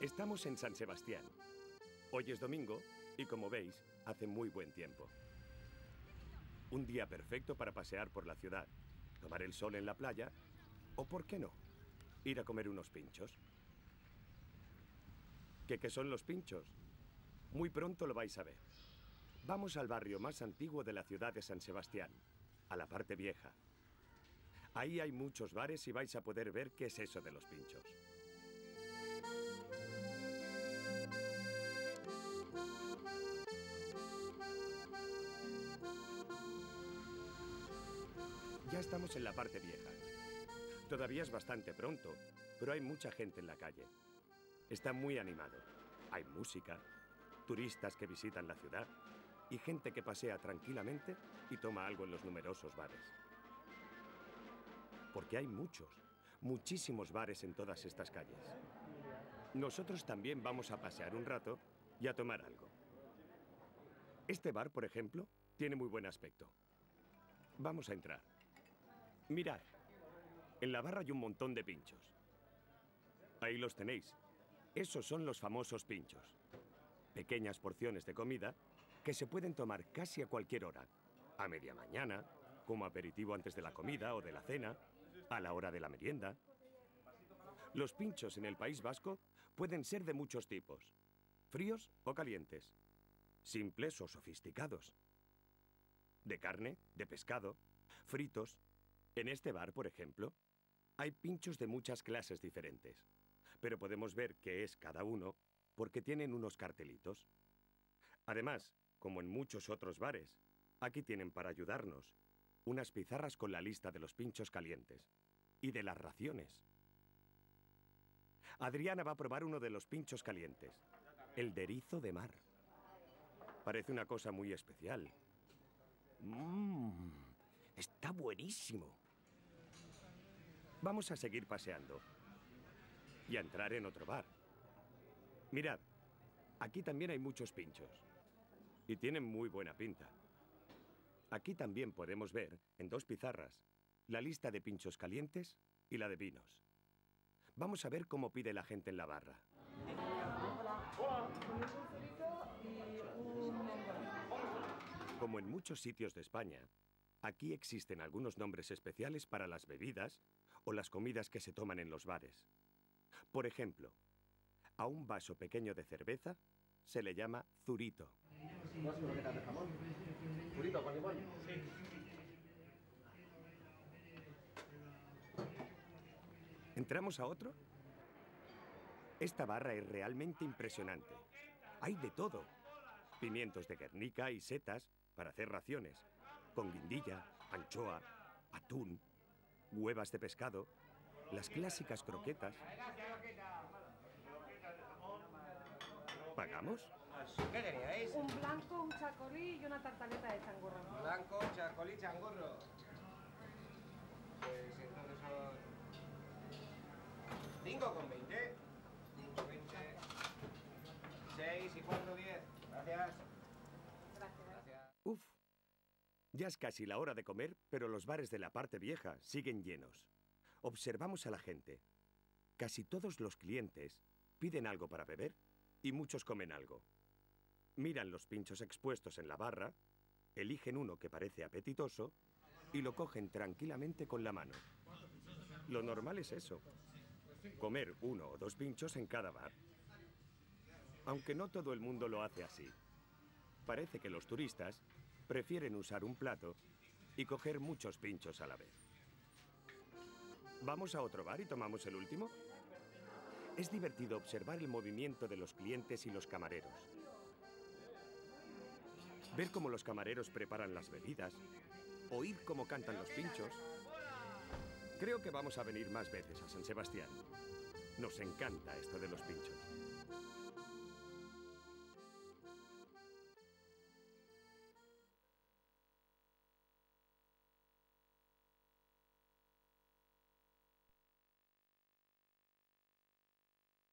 Estamos en San Sebastián. Hoy es domingo y, como veis, hace muy buen tiempo. Un día perfecto para pasear por la ciudad, tomar el sol en la playa o, ¿por qué no?, ir a comer unos pinchos. ¿Qué son los pinchos? Muy pronto lo vais a ver. Vamos al barrio más antiguo de la ciudad de San Sebastián, a la parte vieja. Ahí hay muchos bares y vais a poder ver qué es eso de los pinchos. Ya estamos en la parte vieja. Todavía es bastante pronto, pero hay mucha gente en la calle. Está muy animado. Hay música, turistas que visitan la ciudad y gente que pasea tranquilamente y toma algo en los numerosos bares. Porque hay muchísimos bares en todas estas calles. Nosotros también vamos a pasear un rato y a tomar algo. Este bar, por ejemplo, tiene muy buen aspecto. Vamos a entrar. Mirad, en la barra hay un montón de pinchos. Ahí los tenéis. Esos son los famosos pinchos. Pequeñas porciones de comida que se pueden tomar casi a cualquier hora. A media mañana, como aperitivo antes de la comida o de la cena, a la hora de la merienda. Los pinchos en el País Vasco pueden ser de muchos tipos. Fríos o calientes. Simples o sofisticados. De carne, de pescado, fritos. En este bar, por ejemplo, hay pinchos de muchas clases diferentes. Pero podemos ver qué es cada uno porque tienen unos cartelitos. Además, como en muchos otros bares, aquí tienen para ayudarnos unas pizarras con la lista de los pinchos calientes y de las raciones. Adriana va a probar uno de los pinchos calientes, el de erizo de mar. Parece una cosa muy especial. Está buenísimo. Vamos a seguir paseando y a entrar en otro bar. Mirad, aquí también hay muchos pinchos y tienen muy buena pinta. Aquí también podemos ver, en dos pizarras, la lista de pinchos calientes y la de vinos. Vamos a ver cómo pide la gente en la barra. Como en muchos sitios de España, aquí existen algunos nombres especiales para las bebidas o las comidas que se toman en los bares. Por ejemplo, a un vaso pequeño de cerveza se le llama zurito. ¿Zurito con limón? Sí. ¿Entramos a otro? Esta barra es realmente impresionante. Hay de todo. Pimientos de Guernica y setas para hacer raciones, con guindilla, anchoa, atún, huevas de pescado, las clásicas croquetas. ¿Pagamos? ¿Qué queríais? Un blanco, un chacolí y una tartaleta de changurro. Blanco, chacolí, changurro. Pues entonces son 5,20. 5,20. 6 y 4, 10. Gracias. Gracias. Uf. Ya es casi la hora de comer, pero los bares de la parte vieja siguen llenos. Observamos a la gente. Casi todos los clientes piden algo para beber y muchos comen algo. Miran los pinchos expuestos en la barra, eligen uno que parece apetitoso y lo cogen tranquilamente con la mano. Lo normal es eso, comer 1 o 2 pinchos en cada bar. Aunque no todo el mundo lo hace así. Parece que los turistas prefieren usar un plato y coger muchos pinchos a la vez. ¿Vamos a otro bar y tomamos el último? Es divertido observar el movimiento de los clientes y los camareros. Ver cómo los camareros preparan las bebidas, oír cómo cantan los pinchos. Creo que vamos a venir más veces a San Sebastián. Nos encanta esto de los pinchos.